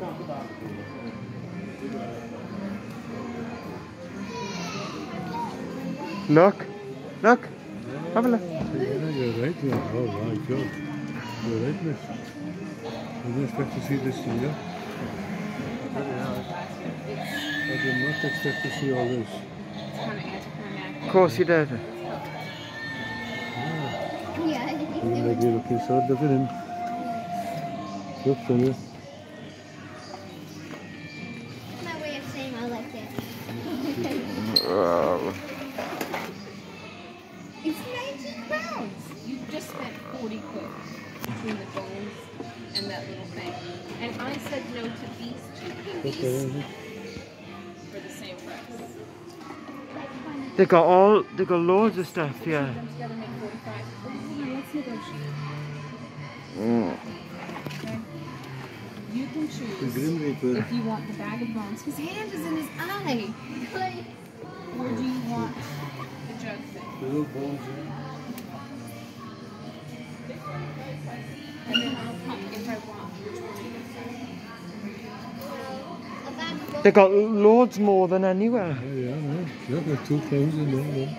Look, look, have a look. Yeah, you're right, yeah. Oh my God. You're right, miss. I didn't expect to see this thing, yeah? I did not expect to see all this. Of course you did. Like you're looking so, look at him. Look, Sonia. My way of saying I like it. It's 19 pounds. You just spent 40 quid between the bones and that little thing. And I said no to these two pinkies for the same price. They got loads of stuff, yeah. Them together make 45. Let's negotiate. Okay? You can choose if you want the bag of bones. His hand is in his eye. Like, or do you want the jug thing? The little bones, yeah. And then I'll come if I want. They got loads more than anywhere. Oh, yeah, no. Look, there's 2 pounds in there, yeah.